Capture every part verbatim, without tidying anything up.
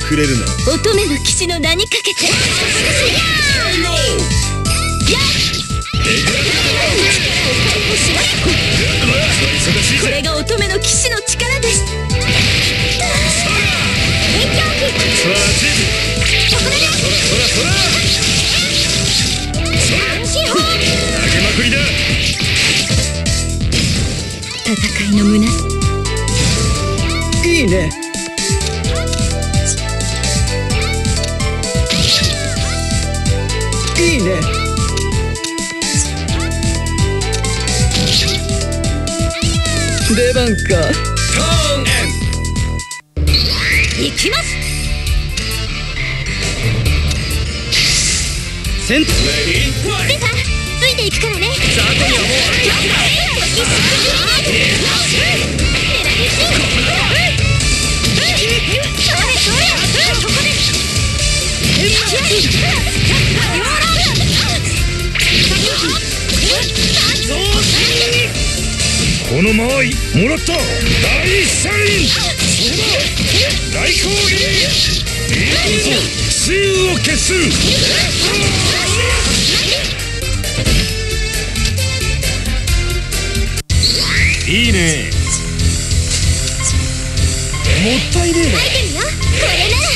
くれるな。 乙女の騎士の名にかけて。これが乙女の騎士の力です。戦いの胸。 いいね。いいね。出番か。 ターンエン行きます。 セントレディーファイ出た。ついていくからね。 ザコにはもうこの間合いもらった。大サイン。大攻撃。奇襲を消す。いいね。もったいねえな。 書いてみよう。これなら。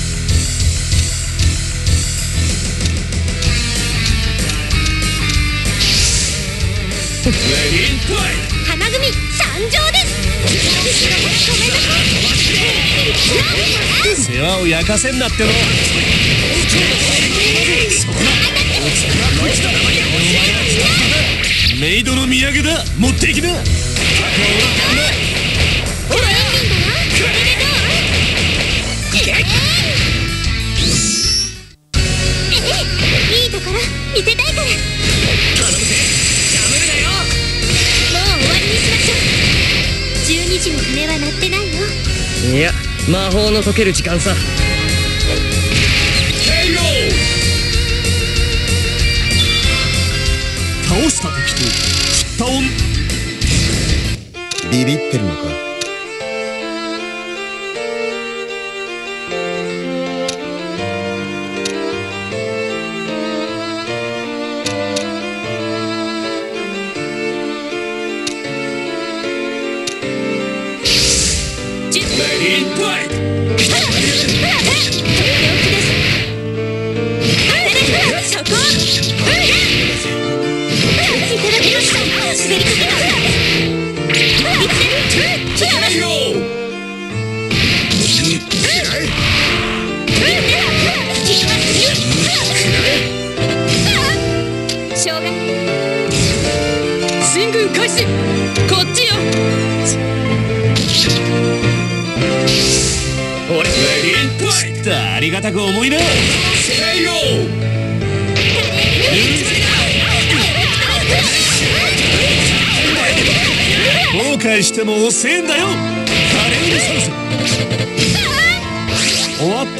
レディーファイ花組参上です。 世話を焼かせんなっての。メイドの土産だ。持っていきな。 いいところ見せたいから。頼むぜ。やめるなよ。もう終わりにしましょう。じゅうにじの鐘は鳴ってないよ。 いや、魔法の解ける時間さ。 倒した敵と振った音。 ビビってるのか。 進軍開始。こっちよ。 俺知ったありがたく思いな。後悔しても遅えんだよ。華麗に去るぞ。終わった。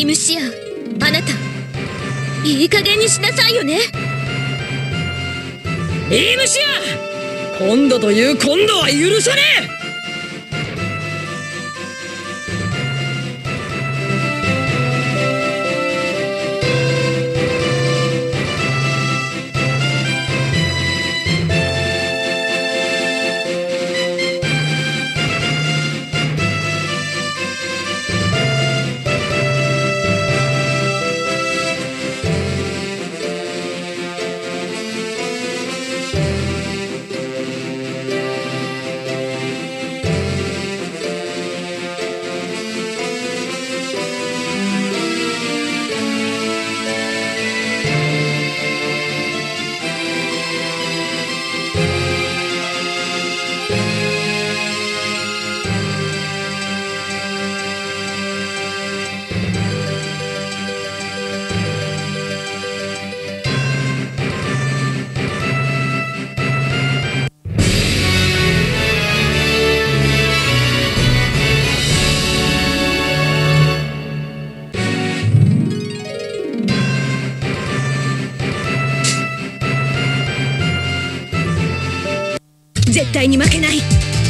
イムシアン、あなたいい加減にしなさいよね。 イームシアン、今度という今度は許さねえ。 絶対に負けない。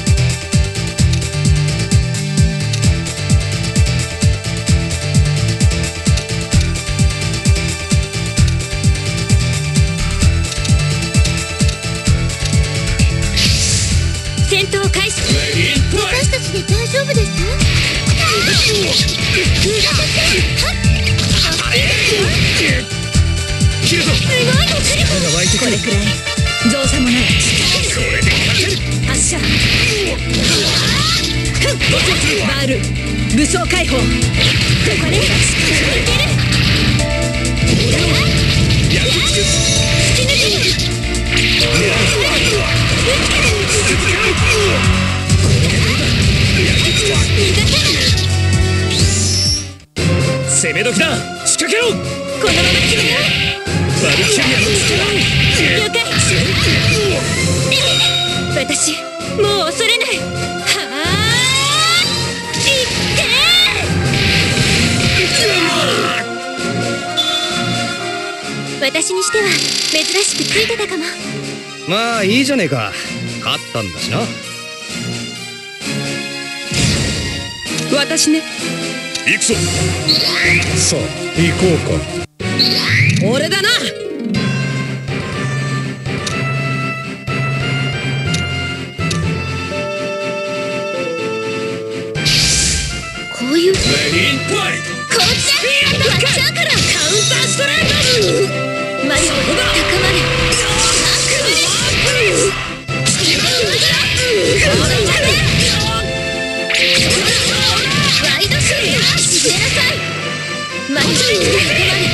戦闘開始。私たちで大丈夫です？すごい熱量が湧いてくる。これくらい造作もない。発射。バール武装解放。ここでいける。 攻め時だ。仕掛けろ。 このまま決めよう。 バルキリアの力。 了解。私もう恐れない。はあ、いってー。私にしては珍しくついてたかも。 まあいいじゃねえか、勝ったんだしな。 私ね。 行くぞ。さあ行こうか。 俺だな。 こういうこっちやっちゃうから。カウンターストレート。 マリオ高まれ。ワイドシュート沈めなさい。マリオ高まれ。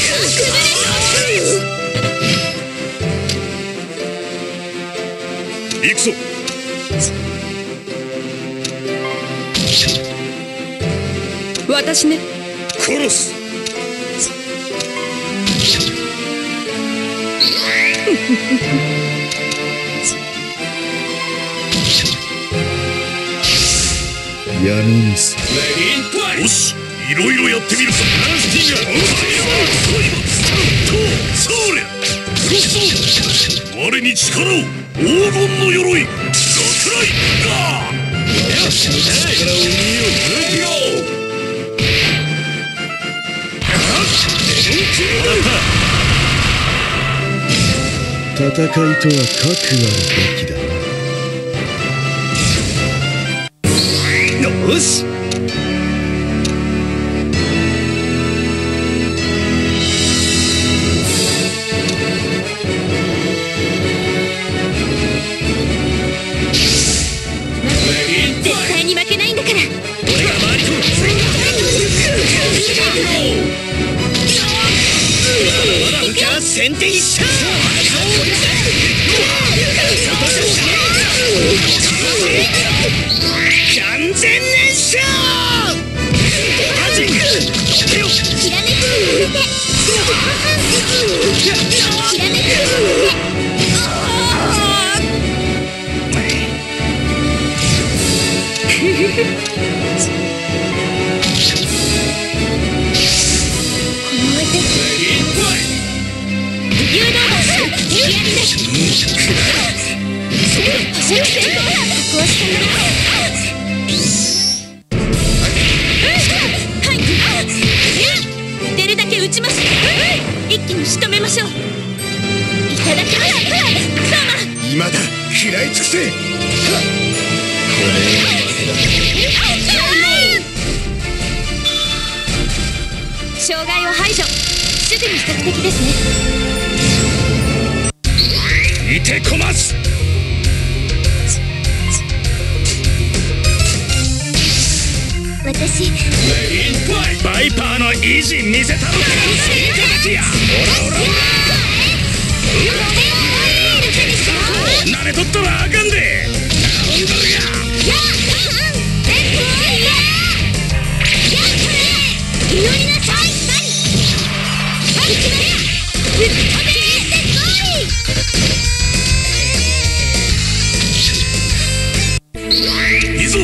行くぞ。 私ね。 殺す。 闇にすよし、いろいろやってみるさ。そりゃ我に力を。黄金の鎧落雷だ。力を見よ。 戦いとは核あるべきだ。 よし。 絶対に負けないんだから。 俺が回り込む。まだまだ浮か先手一射。完全燃焼。マジック。 ひらめきに乗せて。ひらめきに乗せて。 出るだけ撃ちます。一気に仕留めましょう。いただきます。 今だ、食らい尽くせ。 障害を排除。すぐに索敵ですね。 いてこます。 私バイパーの意地見せたのか。いただきや。オラオラ慣れとったらあかんで。頼んだるや。 祈りなさい。 いいぞ。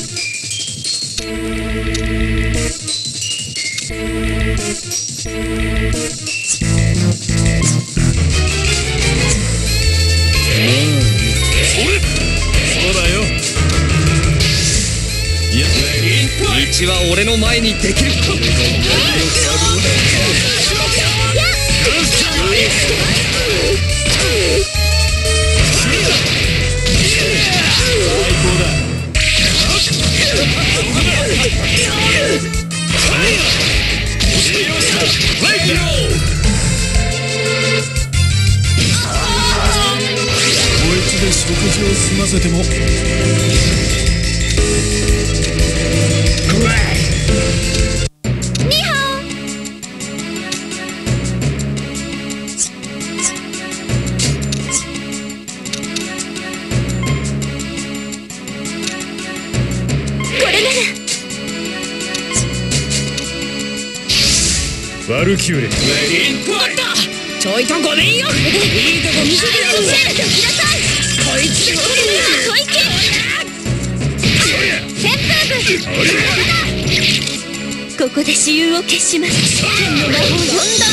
そうだよ。いや、道は俺の前にできる。 こいつで食事を済ませてもワルキューレ。 ちょいとごめんよ。いいとこ見せてやるぜ。こいつでこ小池旋風部。ここで私有を消します。天の魔法よん段。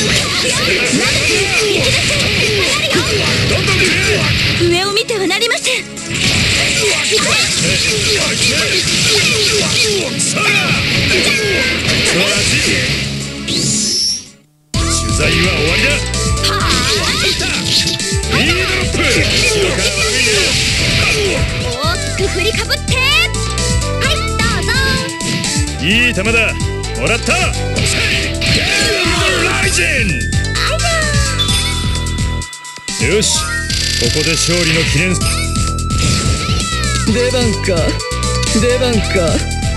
上を見てはなりません。 取材は終わりだ。リードロップ。 大きく振りかぶって。はい、どうぞ。 いい球だ。もらった。よし、ここで勝利の記念。 出番か。出番か。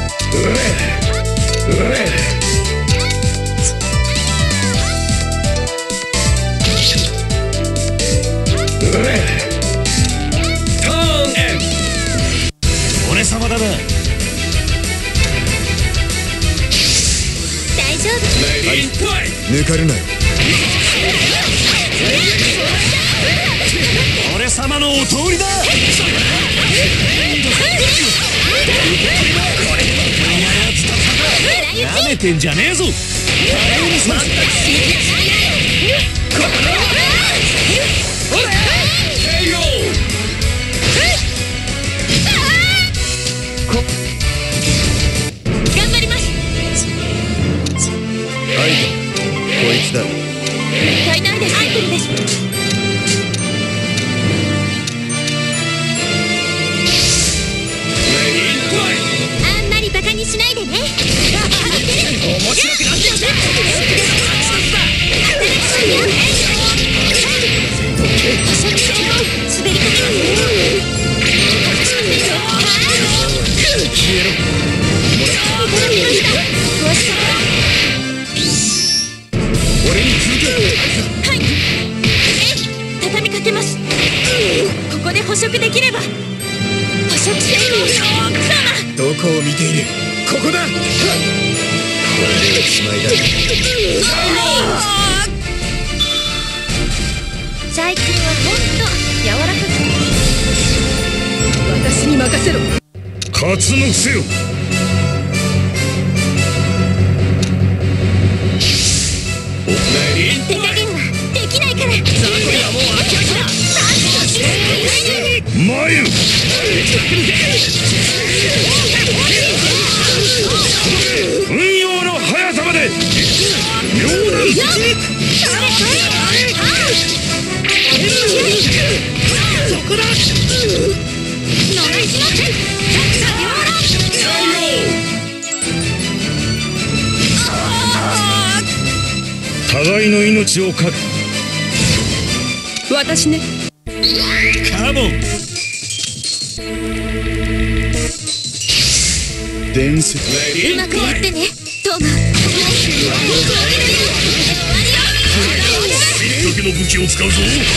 俺様だな。 大丈夫。 抜かるなよ。 俺様のお通りだ。なめてんじゃねえぞ。 頑張ります。 アイテムこいつだ。 大胆です。アイテムです。あんまりバカにしないでね。 面白くなってきた。 滑りかけます。 消えろ。俺に続け。 はい。え、畳みかけます。ここで捕食できれば。捕食成功。 どこを見ている。ここだ。これでおしまいだ。 ジャイ君はほんと柔らかく。 私に任せろ。 勝つのくせよ。 手加減はできないから。 ザコにはもう飽き飽きだ。 そこだ。 互いの命をかけ。 私ね。 カモン。伝説。 うまくやってね、トーマ。 だけの武器を使うぞ。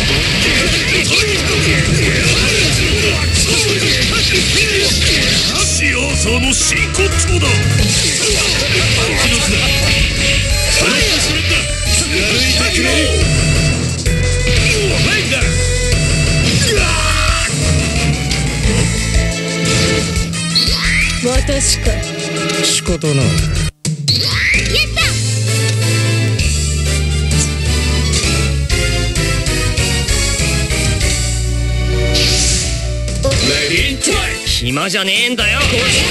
シアーサーの真骨頂だ。 私か。 仕方ない。 暇じゃねえんだよ。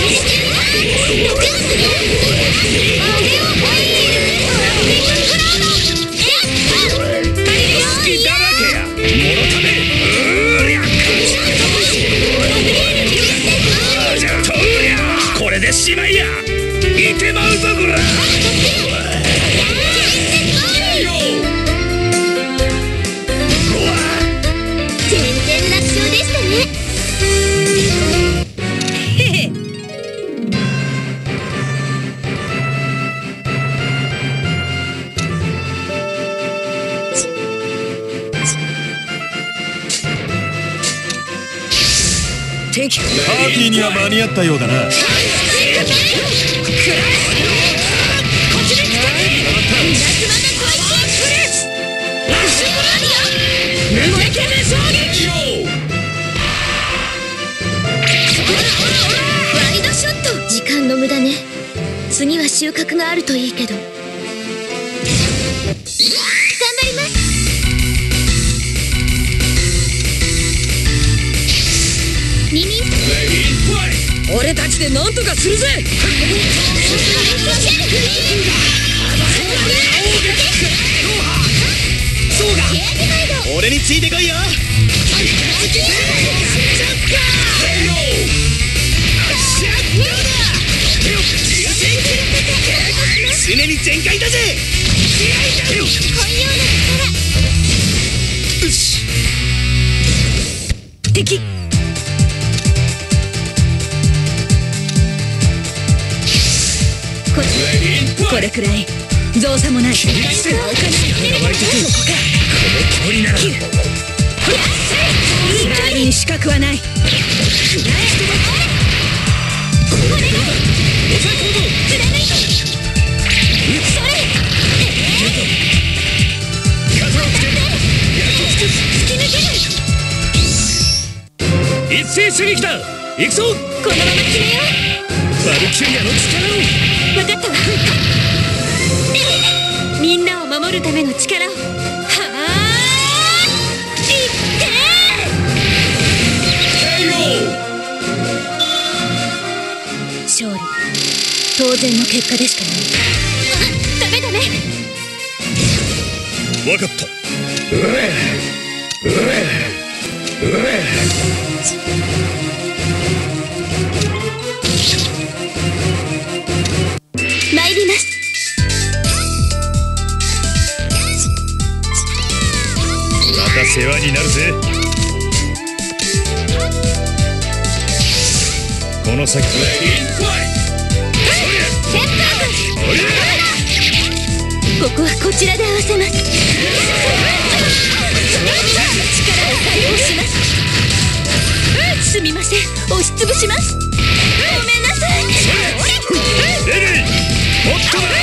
これでしまいや。いてまうぞこら。 全然楽勝でしたね。 パーティーには間に合ったようだな。 ワイドショット。時間の無駄ね。次は収穫があるといいけど。頑張ります。耳。 俺たちでなんとかするぜ。そうか。俺についてこいよ。常に全開だぜ。敵。これくらい造作もない。そこか。 この通りなら周りに死角はない。 一斉射撃だ。行くぞ。 このまま決めよう。 バルキュリアの力を。 分かったわ。みんなを守るための力を。はあ。いってー。勝利。当然の結果でしたね。ダメダメ。 分かった。 参ります。 また世話になるぜ。この先ここはこちらで合わせます。力を解放します。すみません、押しつぶします。ごめんなさい。 レレイ、もっとだ。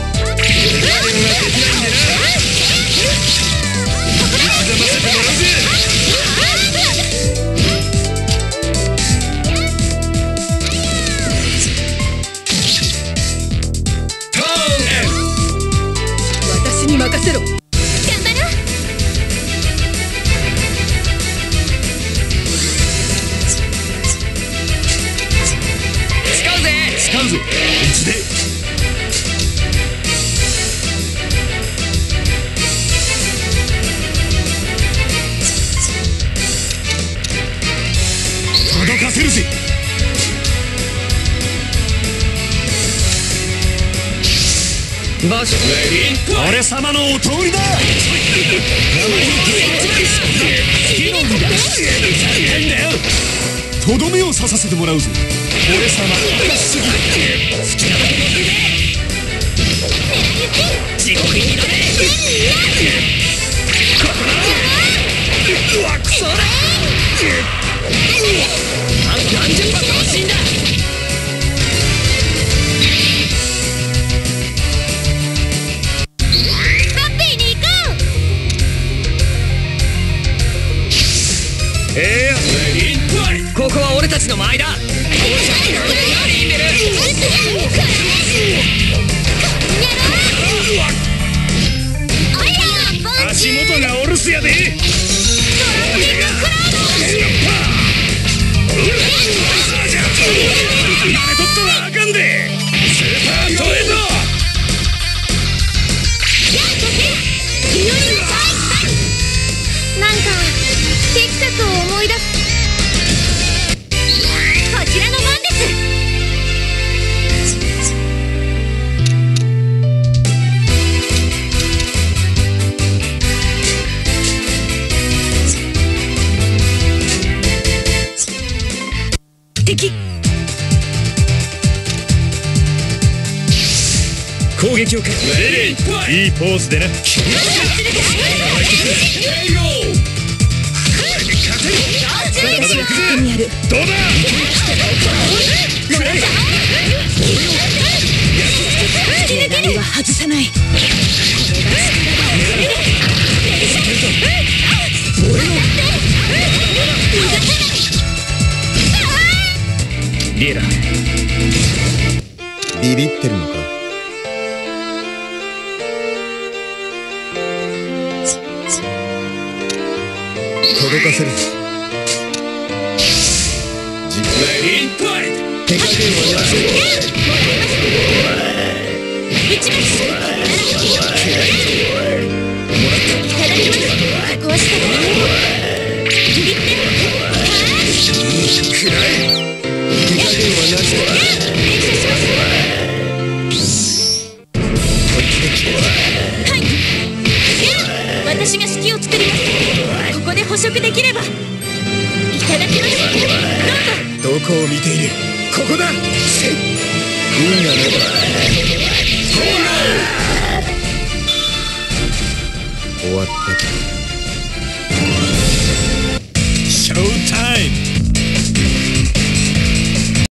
私に任せろ。 頑張ろう。 使うぜ。 使うぞ。いつで。 場所俺様のお通りだ。とどめを刺させてもらうぞ。俺様地獄行きだね。ここだ。うわクソだ。何十発欲しいんだ。 ハッピーに行こう。 ええここは俺たちの間合いだ。 足元がお留守やで。慣れとったらあかんで。スーパートレード。 なんかテキサスを思い出す。こちらの番です。 敵。 攻撃をかけ。いいポーズでな。 私は勝手にやる。 どうだ。 狙いは外さない。 リエラビビってるのか。届かせる。手加減はなせ。 打ちます。いただきます。こうしたらビビってくらえ。手加減はなせ。 練習します。はい。私が式を作ります。ここで捕食できれば。いただきます。どうぞ。 どこを見ている。ここだ。せい。運がなば終わった。